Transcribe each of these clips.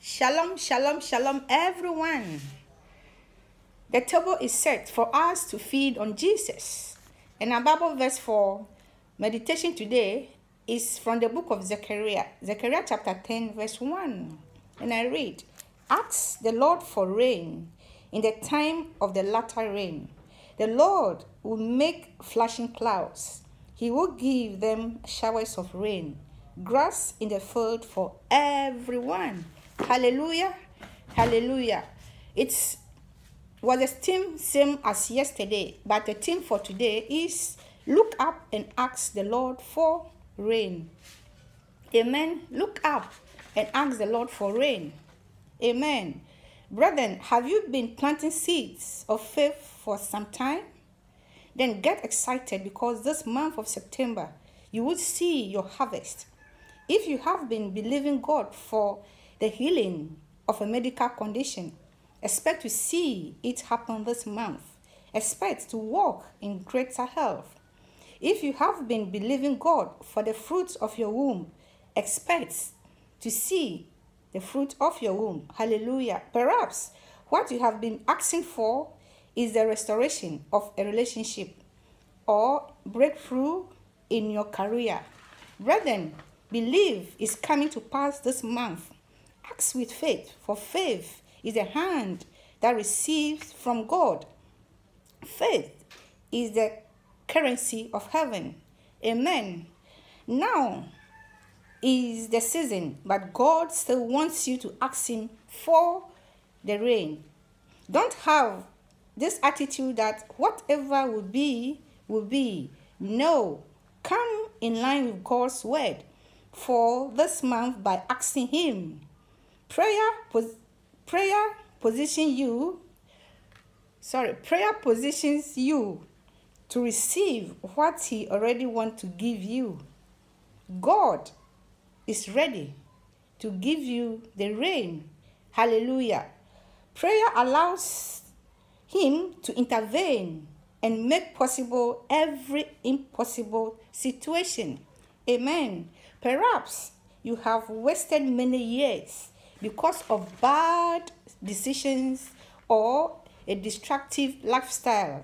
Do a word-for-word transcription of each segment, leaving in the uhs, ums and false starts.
Shalom, shalom, shalom, everyone. The table is set for us to feed on Jesus. And our Bible verse for meditation today is from the book of Zechariah, Zechariah chapter ten, verse one. And I read, "Ask the Lord for rain in the time of the latter rain. The Lord will make flashing clouds. He will give them showers of rain, grass in the field for everyone." Hallelujah. Hallelujah. It's was the theme same as yesterday, but the theme for today is look up and ask the Lord for rain. Amen. Look up and ask the Lord for rain. Amen. Brethren, have you been planting seeds of faith for some time? Then get excited, because this month of September, you will see your harvest. If you have been believing God for the healing of a medical condition, expect to see it happen this month. Expect to walk in greater health. If you have been believing God for the fruit of your womb, expect to see the fruit of your womb. Hallelujah. Perhaps what you have been asking for is the restoration of a relationship or breakthrough in your career. Brethren, believe is coming to pass this month. Ask with faith, for faith is a hand that receives from God. Faith is the currency of heaven. Amen. Now is the season, but God still wants you to ask Him for the rain. Don't have this attitude that whatever will be, will be. No. Come in line with God's word for this month by asking Him. Prayer, pos prayer position you, sorry, prayer positions you to receive what He already wants to give you. God is ready to give you the rain. Hallelujah. Prayer allows Him to intervene and make possible every impossible situation. Amen. Perhaps you have wasted many years because of bad decisions or a destructive lifestyle.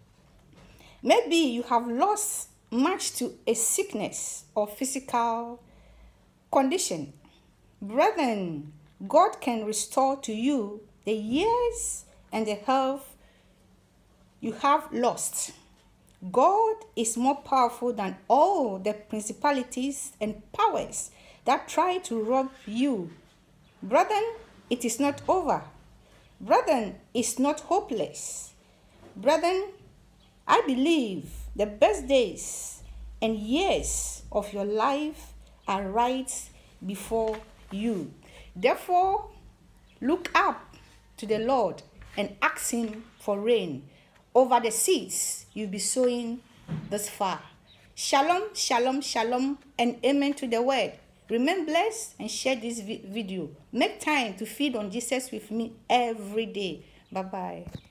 Maybe you have lost much to a sickness or physical condition. Brethren, God can restore to you the years and the health you have lost. God is more powerful than all the principalities and powers that try to rob you. Brethren, it is not over. Brethren, it's not hopeless. Brethren, I believe the best days and years of your life are right before you. Therefore, look up to the Lord and ask Him for rain over the seeds you'll be sowing this far. Shalom, shalom, shalom, and amen to the word. Remain blessed and share this vi video. Make time to feed on Jesus with me every day. Bye-bye.